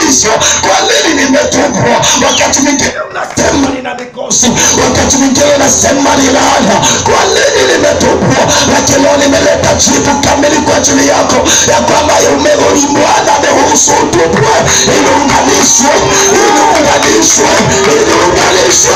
tatizo, kwa nini nimetupwa? Wakati mwingine unasema nina mikosi, wakati mwingine unasema ni laana, kwa nini nimetupwa? Lakini leo nimeleta jibu kamili kwa ajili yako, ya kwamba Bwana ameruhusu utupwe ili unganishwe, ili unganishwe, ili unganishwe.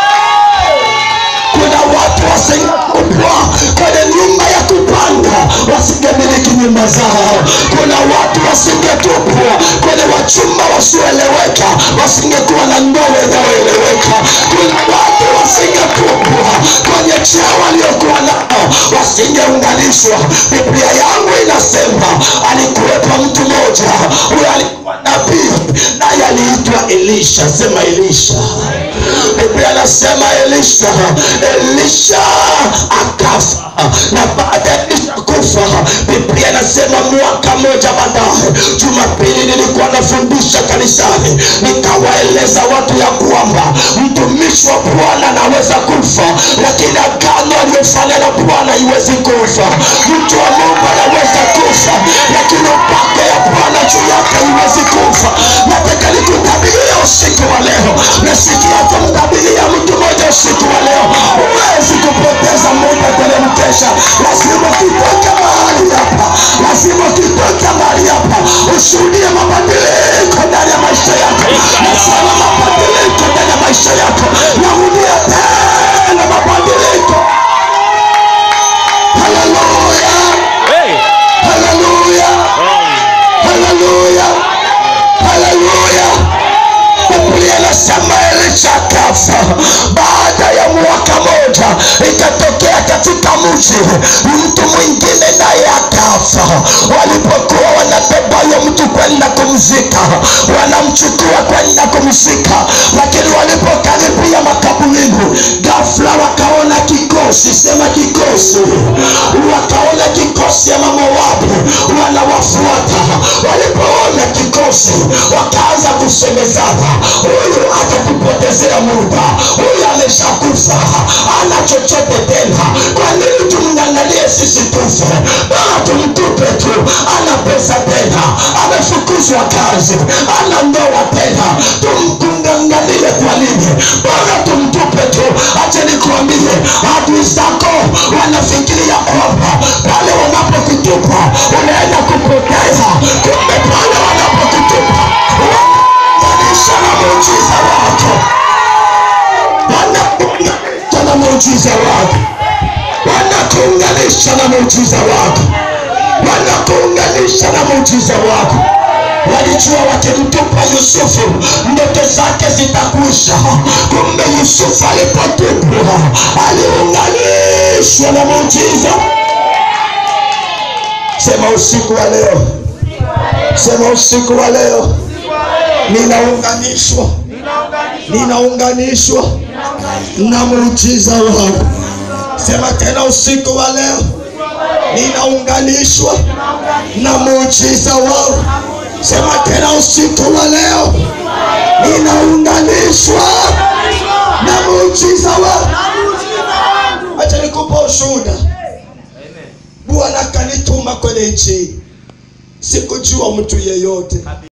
Kuna watu wasingetupwa kwenye nyumba ya kupanga, wasingemiliki nyumba zao. Kuna watu wasingetupwa kwenye wachumba wasioeleweka, wasingekuwa na ndoa inayoeleweka. Kuna watu wasingetupwa kwenye cheo waliokuwa nao, wasingeunganishwa. Biblia yangu inasema alikuwepo mtu mmoja, huyo alikuwa nabii, naye aliitwa Elisha. Sema Elisha. Biblia inasema Elisha akafa, na baada ya Elisha kufa, Biblia inasema mwaka mmoja baadaye, Jumapili nilikuwa nafundisha kanisani, nikawaeleza watu ya kwamba mtumishi wa Bwana anaweza kufa, lakini agano aliyofanya na Bwana haiwezi kufa. Mtu wa Mungu anaweza kufa, lakini upako ya Bwana juu yake haiwezi kufa. Nataka nikutabiria usiku wa leo, nasikia kumtabiria mtu mmoja usiku wa leo. Huwezi kupoteza muda kwenye mkesha, lazima ukitoka mahali hapa, lazima ukitoka mahali hapa ushuhudie mabadiliko ndani ya maisha yako. Nasema mabadiliko ndani ya maisha yako, narudia tena mabadiliko. Haleluya, haleluya, haleluya, haleluya. Biblia inasema Elisha akafa. Baada ya mwaka moja, ikatokea katika mji mtu mwingine naye akafa. Walipokuwa wanabeba huyo mtu kwenda kumzika, wanamchukua kwenda kumzika, lakini walipokaribia makaburini, ghafla wakaona kikosi. Sema kikosi. Wakaona kikosi ya Moabu wanawafuata. Walipoona kikosi, wakaanza kusemezana, huyu atakupotezea muda, huyu ameshakufa, ana chochote tena, kwa nini tumngangalie sisi tufe? Bora tumtupe tu, ana pesa tena, amefukuzwa kazi, ana ndoa tena, tumkungangalie kwa nini? Bora tumtupe tu. Acha nikuambie, adui zako wanafikiria kwamba pale wanapokutupa unaenda kupoteza, kumbe pale wanapokutupa wanaunganisha na muujiza wako, wanaunganisha na muujiza wako, wanakuunganisha na muujiza wako, wanakuunganisha na muujiza wako. Walijua wakimtupa Yusufu ndoto zake zitakwisha, kumbe Yusufu alipotupwa aliunganishwa na muujiza. Sema usiku wa leo, sema usiku wa leo, ninaunganishwa, ninaunganishwa na muujiza wako. Sema tena usiku wa leo, ninaunganishwa na muujiza wako. Sema tena usiku wa leo, ninaunganishwa na muujiza wako. Acha nikupe ushuhuda. Bwana kanituma kwenye nchi, sikujua mtu yeyote.